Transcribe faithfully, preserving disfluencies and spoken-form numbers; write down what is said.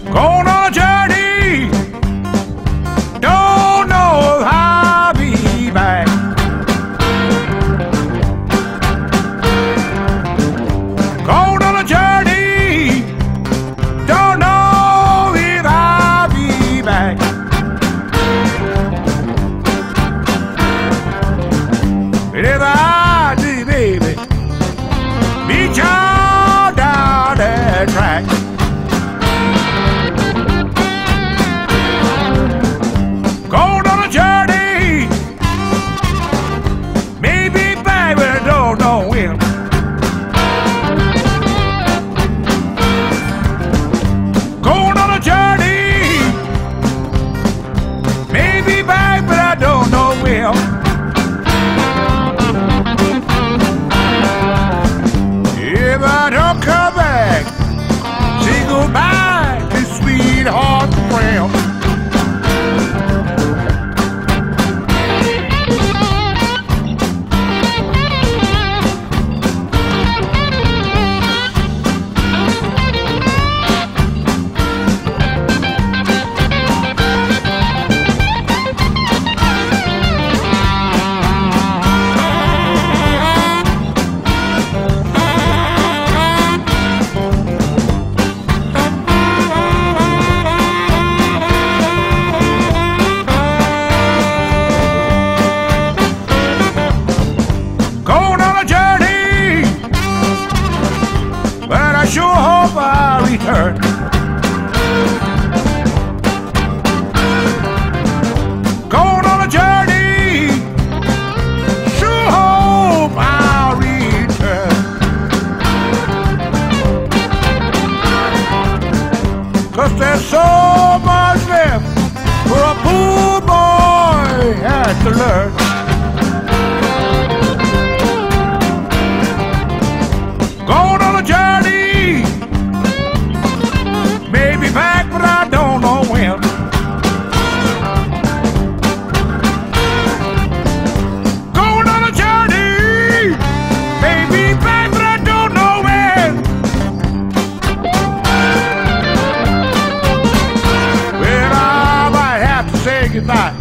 Going on a journey, don't know if I'll be back. Going on a journey, don't know if I'll be back. But if I do, baby, meet y'all down that track. Going on a journey, maybe back, but I don't know when. Going on a journey, maybe back, but I don't know when. If I don't come back, say goodbye to sweetheart friend. Going on a journey, but I sure hope I return. Going on a journey, sure hope I'll return. 'Cause there's so much left for a poor boy has to learn. Going on a journey, maybe back, but I don't know when. Going on a journey, maybe back, but I don't know when. Well, I might have to say goodbye